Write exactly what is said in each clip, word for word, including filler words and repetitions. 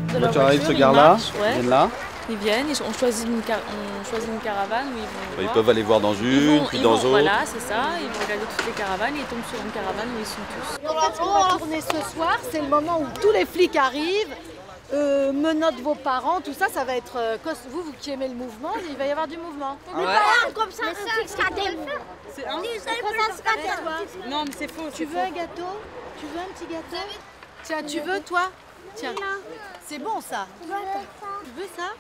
de leur voiture arrive, voiture, se ils gare là, marchent, ouais. ils viennent là. Ils viennent, ils- on, choisit une car- on choisit une caravane où ils vont Ils voir. peuvent aller voir dans Ils une, vont- puis ils dans vont- d'autres. Voilà, c'est ça. Ils vont regarder toutes les caravanes et ils tombent sur une caravane où ils sont tous. En fait, ce qu'on va tourner ce soir, c'est le moment où tous les flics arrivent, euh, menottent vos parents, tout ça, ça va être... euh, cos- vous, vous qui aimez le mouvement, il va y avoir du mouvement. Ah ouais. Comme ça, un fixe à des mots. C'est un... Non, mais c'est faux. Tu veux un gâteau? Tu veux un petit gâteau? Tiens, tu veux toi? Tiens, c'est bon ça. Tu veux ça?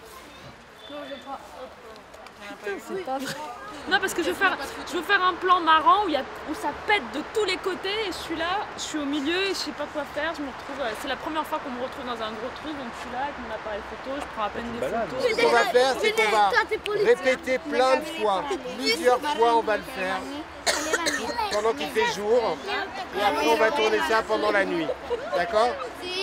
Putain, c'est pas vrai. Non, parce que je veux faire, je veux faire un plan marrant où, il y a, où ça pète de tous les côtés et je suis là, je suis au milieu et je sais pas quoi faire. Je me retrouve, c'est la première fois qu'on me retrouve dans un gros truc, donc je suis là avec mon appareil photo, je prends à peine des photos. Ce qu'on va faire, c'est qu'on va répéter plein de fois, plusieurs fois on va le faire, pendant qu'il fait jour, et après on va tourner ça pendant la nuit, d'accord?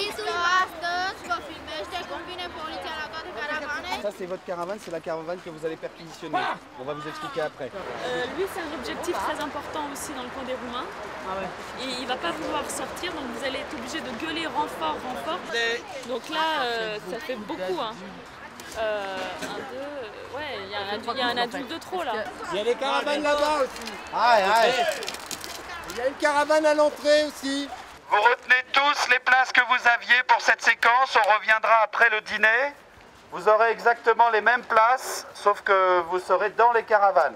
Ça c'est votre caravane, c'est la caravane que vous allez perquisitionner. On va vous expliquer après. Euh, lui, c'est un objectif très important aussi dans le camp des Roumains. Et il va pas vouloir sortir, donc vous allez être obligé de gueuler renfort, renfort. Donc là, euh, ça fait beaucoup. Hein. Euh, un, deux, euh, ouais, il y, a un adulte- il y a un adulte de trop là. Il y a les caravanes là-bas aussi. Aïe, aïe. Il y a une caravane à l'entrée aussi. Vous retenez tous les places que vous aviez pour cette séquence, on reviendra après le dîner. Vous aurez exactement les mêmes places, sauf que vous serez dans les caravanes.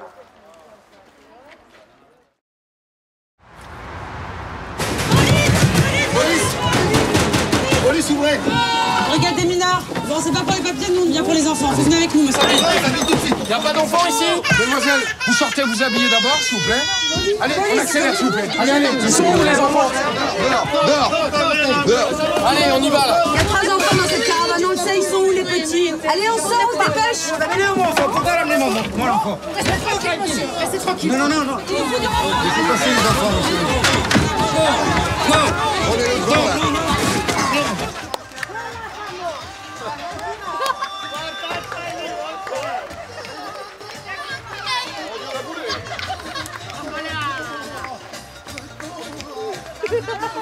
Police, ouvrez. Brigade des mineurs. Bon, c'est pas pour les papiers, nous, on vient pour les enfants. Vous venez avec nous, monsieur. Il n'y a pas d'enfants ici? Mademoiselle, vous sortez vous habiller d'abord, s'il vous plaît. Allez, on accélère, s'il vous plaît. Allez, allez, ils sont où les enfants? Dehors, dehors, dehors. Allez, on y va là. Il y a trois enfants dans cette caravane, on le sait, ils sont où les petits? Allez, on sort, on se dépêche. Amenez mon enfant, pourquoi l'amener mon enfant? Moi l'enfant. Restez tranquille, monsieur. Restez tranquille. Non, non, non, non. Il faut du renfort. Laissez passer les enfants, monsieur. Non, prenez le grand là. Ha ha ha!